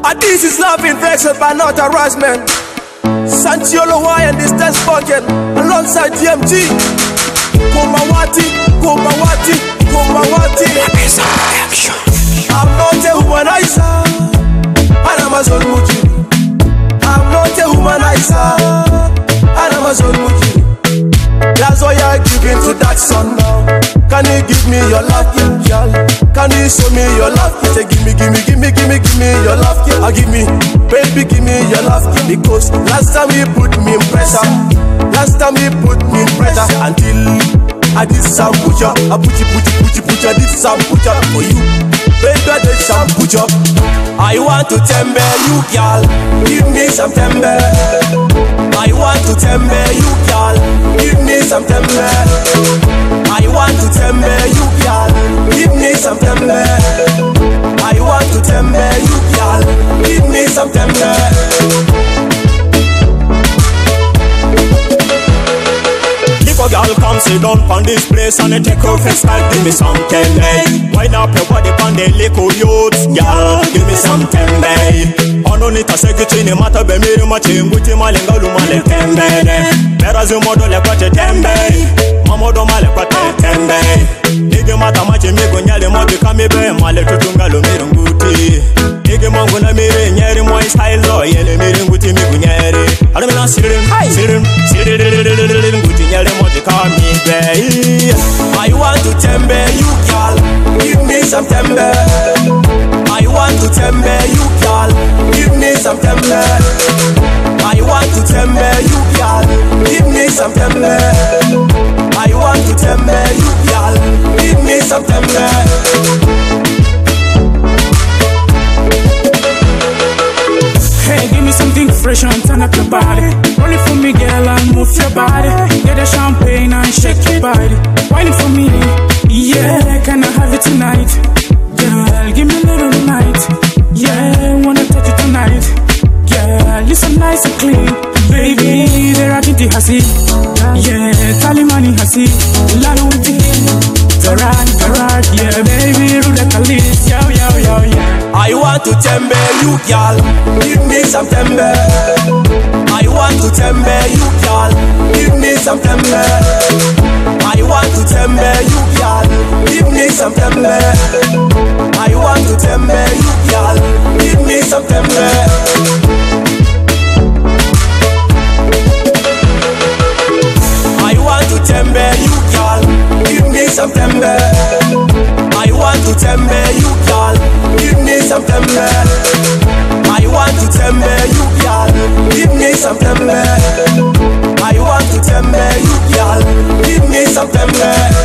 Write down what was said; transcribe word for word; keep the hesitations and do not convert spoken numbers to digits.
And this is love infection by not harassment. Santiolo Y and this test bucket alongside D M G. Kumawati, Kumawati, Kumawati. I'm not a womanizer, and I'm a son muji. I'm not a womanizer, and I'm a son muji. That's why I give in to that son now. Can you give me your love, girl? Can you show me your love? Say give me, give me, give me, give me, give me your love, girl. Ah, give me, baby, give me your love, girl. Because last time you put me in pressure, last time you put me in pressure. Until I did some butcher, I put you, put you, put you, put you, I did some butcher for you. Baby, I did some butcher. I want to tembe you, girl. Give me some tembe. I want to tembe you, girl. Give me some tembe. I want to tembe you, girl. Give me some tembe. I want to tembe you, girl. Give me some tembe. If a girl come sit down on this place and they take off her style, give me some tembe. Wind up your body on the little youths, girl. Give me some tembe. Ononita segitini mata be miri machi mbuti malenga lumale tembe. Perazi modo le kwate tembe. Mamodo male kwate tembe. Nige mata machi migo nyale modi kamibe male tutunga lumiri nguti. Nige mongu na miri nyeri moi style lo yele miri nguti migo nyeri. Aramina siririm, siririm, siririm nguti nyele modi kamibe. I want to tembe you, girl. Give me some tembe. I want to tembe you, girl. Give me some tembe. I want to tembe you, girl. Give me some tembe. I want to tembe you, girl. Give me some tembe. Hey, give me something fresh and turn up your body. Roll it for me, girl, and move your body. Get the champagne and shake your body. Wine it for me, yeah, can I have it tonight? Girl, give me a little night. Yeah, wanna touch it tonight. Yeah, you so nice and clean. Baby, there are kinti hasi. Yeah, Talimani hasi. Lalo uti. Garag, garag, yeah, baby, rude kalis. Yo, yo, yo, yeah. I want to tembe you, girl. Give me some tembe. I want to tembe you, girl. Give me some tembe. I want to tembe you, girl. Give me some tembe. I want to tembe you, girl. Give me some tembe. I want to tembe you, girl. Give me some tembe. I want to tembe you, girl. Give me some tembe. I want to tembe you, girl. Give me some tembe. I want to tembe you, girl. Give me some tembe.